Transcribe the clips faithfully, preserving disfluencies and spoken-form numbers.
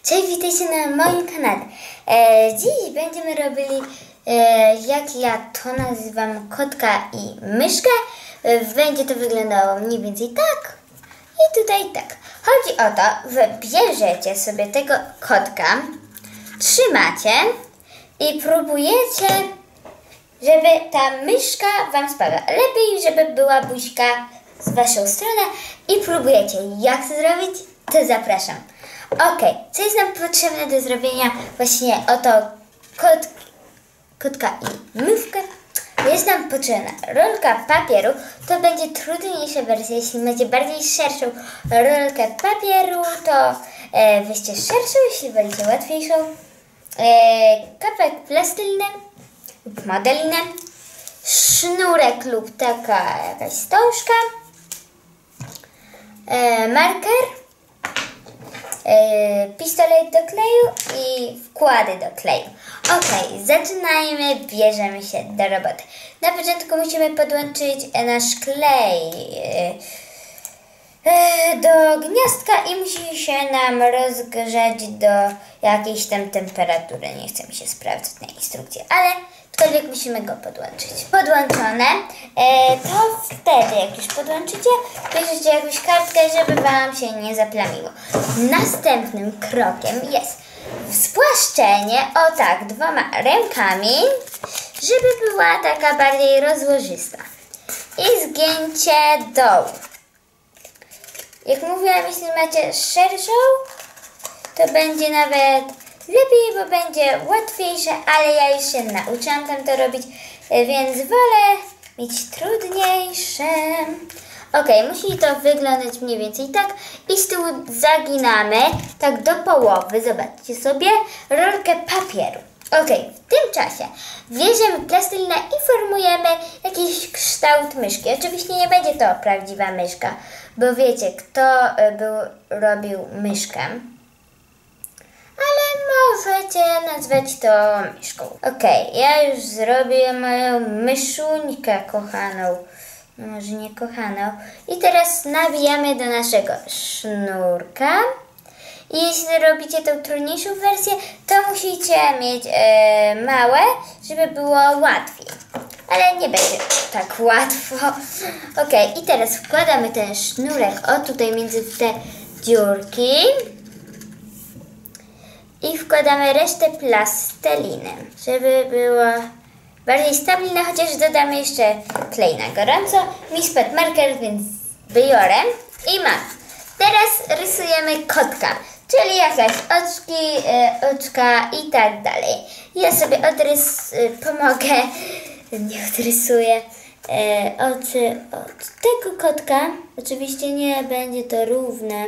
Cześć, witajcie na moim kanale. E, dziś będziemy robili, e, jak ja to nazywam, kotka i myszkę. E, będzie to wyglądało mniej więcej tak i tutaj tak. Chodzi o to, że bierzecie sobie tego kotka, trzymacie i próbujecie, żeby ta myszka wam spadła. Lepiej, żeby była buźka z waszą stronę i próbujecie. Jak to zrobić, to zapraszam. Ok, co jest nam potrzebne do zrobienia właśnie oto kot, kotka i mywkę? Jest nam potrzebna rolka papieru. To będzie trudniejsza wersja. Jeśli macie bardziej szerszą rolkę papieru, to e, weźcie szerszą, jeśli wolicie łatwiejszą. E, kawałek plasteliny lub modelinę, sznurek lub taka jakaś wstążka, e, marker, Yy, pistolet do kleju i wkłady do kleju. Ok, zaczynajmy, bierzemy się do roboty. Na początku musimy podłączyć nasz klej yy, yy, do gniazdka i musi się nam rozgrzać do jakiejś tam temperatury. Nie chce mi się sprawdzić na instrukcji, ale aczkolwiek musimy go podłączyć. Podłączone, e, to wtedy, jak już podłączycie, bierzecie jakąś kartkę, żeby wam się nie zaplamiło. Następnym krokiem jest spłaszczenie, o tak, dwoma rękami, żeby była taka bardziej rozłożysta. I zgięcie dołu. Jak mówiłam, jeśli macie szerszą, to będzie nawet lepiej, bo będzie łatwiejsze, ale ja już się nauczyłam tam to robić, więc wolę mieć trudniejsze. Ok, musi to wyglądać mniej więcej tak i z tyłu zaginamy tak do połowy, zobaczcie sobie, rolkę papieru. Ok, w tym czasie bierzemy plastelinę i formujemy jakiś kształt myszki. Oczywiście nie będzie to prawdziwa myszka, bo wiecie, kto był, robił myszkę. Ale możecie nazwać to myszką. Ok, ja już zrobię moją myszuńkę kochaną. No może nie kochaną. I teraz nawijamy do naszego sznurka. I jeśli robicie tą trudniejszą wersję, to musicie mieć e, małe, żeby było łatwiej. Ale nie będzie tak łatwo. Ok, i teraz wkładamy ten sznurek o tutaj między te dziurki. I wkładamy resztę plasteliny, żeby była bardziej stabilna, chociaż dodamy jeszcze klej na gorąco. Mi spadł marker, więc biorę i mam. Teraz rysujemy kotka, czyli jakieś oczki, e, oczka i tak dalej. Ja sobie odrys, e, pomogę, nie odrysuję e, oczy od tego kotka. Oczywiście nie będzie to równe.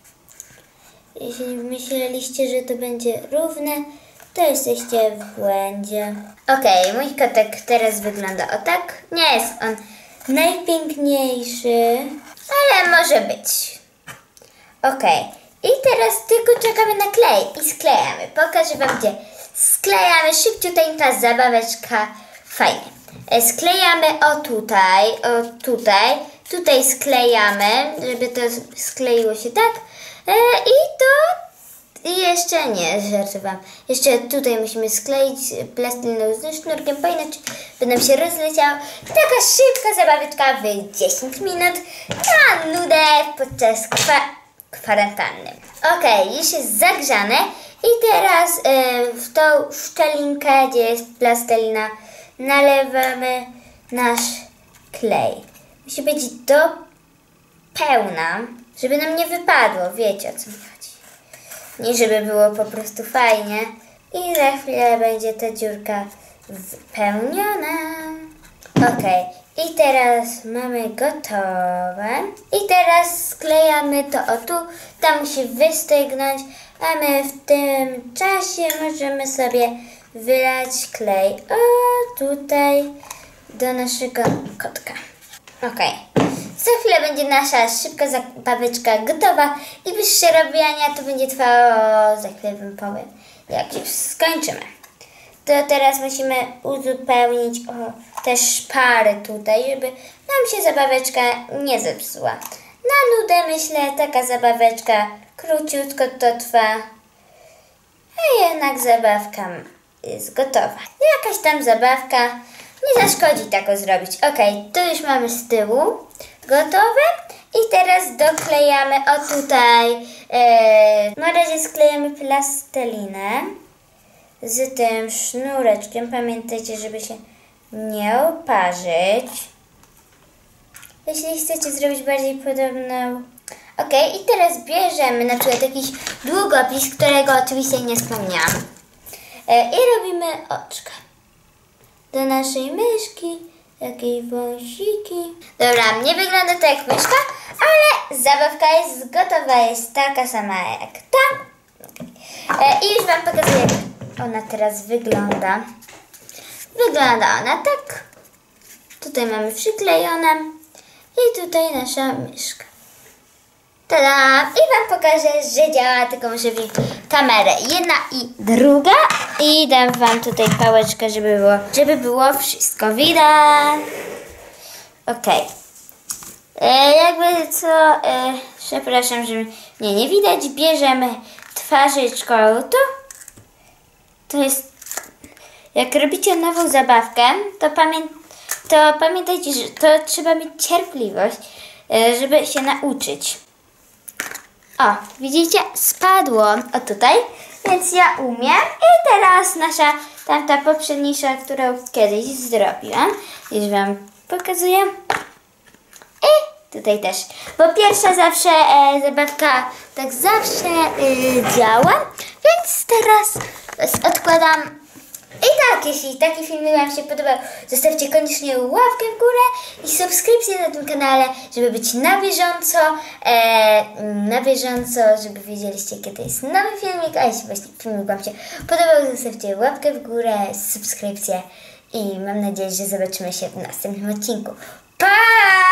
Jeśli myśleliście, że to będzie równe, to jesteście w błędzie. Ok, mój kotek teraz wygląda o tak. Nie jest on najpiękniejszy, ale może być. Ok, i teraz tylko czekamy na klej i sklejamy. Pokażę wam, gdzie sklejamy szybciuteńka zabaweczka. Fajnie. Sklejamy o tutaj, o tutaj. Tutaj sklejamy, żeby to skleiło się tak. E, I to i jeszcze nie, żartowałam. Jeszcze tutaj musimy skleić plasteliną z sznurkiem, bo inaczej by nam się rozleciało. Taka szybka zabaweczka w dziesięć minut na nudę podczas kwa kwarantanny. Ok, już jest zagrzane i teraz e, w tą szczelinkę, gdzie jest plastelina, nalewamy nasz klej. Musi być do pełna, żeby nam nie wypadło, wiecie o co mi chodzi. Nie żeby było po prostu fajnie. I za chwilę będzie ta dziurka wypełniona. Ok, i teraz mamy gotowe. I teraz sklejamy to o tu, tam musi wystygnąć, a my w tym czasie możemy sobie wylać klej o tutaj do naszego kotka. Ok. Za chwilę będzie nasza szybka zabaweczka gotowa i bez przerobiania to będzie trwało, za chwilę wam powiem, jak już skończymy. To teraz musimy uzupełnić o te szpary tutaj, żeby nam się zabaweczka nie zepsuła. Na nudę myślę, taka zabaweczka króciutko to trwa. a jednak zabawka jest gotowa. Jakaś tam zabawka, nie zaszkodzi tako zrobić. Ok, tu już mamy z tyłu gotowe i teraz doklejamy, o tutaj, e, na razie sklejamy plastelinę z tym sznureczkiem. Pamiętajcie, żeby się nie oparzyć. Jeśli chcecie zrobić bardziej podobną... Ok, i teraz bierzemy na przykład jakiś długopis, którego oczywiście nie wspomniałam. E, I robimy oczka do naszej myszki, jakieś wąsiki. Dobra, nie wygląda to jak myszka, ale zabawka jest gotowa, jest taka sama jak ta. E, I już wam pokazuję, jak ona teraz wygląda. Wygląda ona tak. Tutaj mamy przyklejone i tutaj nasza myszka. Tada! I wam pokażę, że działa, tylko muszę wziąć kamerę. Jedna i druga. I dam wam tutaj pałeczkę, żeby było, żeby było wszystko widać. Ok. E, jakby co, e, przepraszam, że mnie nie widać. Bierzemy twarzyczką tu. To jest, jak robicie nową zabawkę, to, pamię, to pamiętajcie, że to trzeba mieć cierpliwość, e, żeby się nauczyć. O, widzicie? Spadło o tutaj, więc ja umiem. I teraz nasza tamta poprzedniejsza, którą kiedyś zrobiłam. Już wam pokazuję. I tutaj też. Bo pierwsza zawsze e, zabawka tak zawsze e, działa. Więc teraz odkładam. I tak, jeśli taki film wam się podobał, zostawcie koniecznie łapkę w górę i subskrypcję na tym kanale, żeby być na bieżąco, e, na bieżąco, żeby wiedzieliście, kiedy jest nowy filmik, a jeśli właśnie filmik wam się podobał, zostawcie łapkę w górę, subskrypcję i mam nadzieję, że zobaczymy się w następnym odcinku. Pa!